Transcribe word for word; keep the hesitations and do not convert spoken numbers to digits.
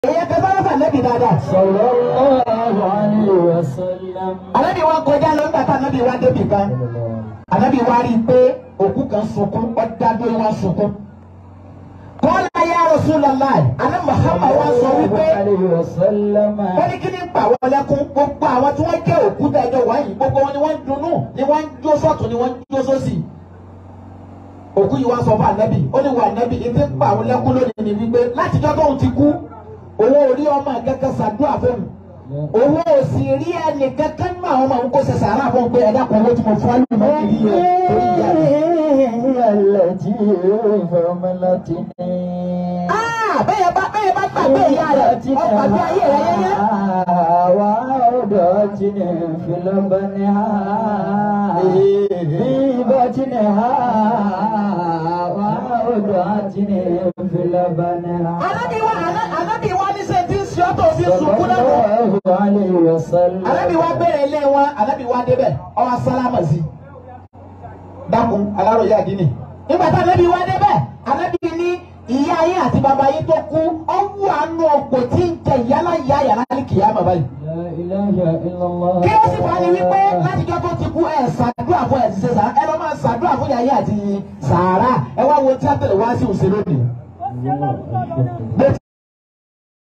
Ìyẹn kan sára fà Nábì dáadáa. Sallallahu alaihi wasallam. Ànábì wa kọjá lọ nígbà tá Ànábì wa débi kan. Ànábì wa rí i pé òkú kan sunkún, ọ̀dàdó wa sunkún. Qala ya Rasulullah, àná Muhammad wa sọ wípé wọ́n ní kí ni pa àwọn lẹ́kún gbogbo àwọn tí wọ́n jẹ́ òkú dájọ́ wáyé gbogbo wọn ni wọ́n ń dunnú ni wọ́n ń jó sọ́tún ni wọ́n ń jó sósì. Òkú yìí wá sọ fún Ànábì, ó ní wà Ànábì ìdí pa àwọn lẹ́kún lónìí ni wípé látijọ́ tóun ti kú owó orí ọmọ kankan ṣàdúrà fún mi. Owó òsì rí ẹnì kankan náà ọmọ òun kò ṣe sàárà fún pé ẹ̀dá kan ló ti mọ̀ fún àlùmọ́ kìí yẹ orí ìyá rẹ̀. Ẹlẹ́jì fọmọlọ́tì ní. Bẹ́ẹ̀ bá bẹ́ẹ̀ bá gbàgbé ìyá rẹ̀ ọgbàgbé ayé rẹ̀ yẹ́yẹ́. Àwa ọ̀dọ́ tí ní fìlọ́bọ̀ ní ha. Bíbọ̀ tí ní ha. Àwa ọ̀dọ́ tí ní fìlọ́bọ̀ ní ha. Ànábì wa Ànábì wa ní sẹ́ẹ̀ tí ń ṣe ọ́tò fi sunkún lọ́wọ́. Ànábì wa bẹ̀rẹ̀ ilé wọn, Ànábì wa débẹ̀, ọwọ́ sálámà sí. Dákun aláròyé àdínì. Nígbà tí Ànábì wa débẹ̀, Ànábì ní ìyá ayé àti bàbá ayé tó kú, ọwọ́ àánú ọ̀pọ̀ tí ń jẹ ìyálà ìyá yàrá ní kìyàmà báyìí. Kí ó sì fà ní wípé látijọ́ tó ti kú ẹ̀ ṣàdúrà fún ẹ̀ ti ṣe sàrà, ẹ lọ́ máa ṣàdúrà fún ìyá ayé àti sàárà, ẹ wá wo tí a tẹ̀lé wá sí òṣèlú nìyẹn.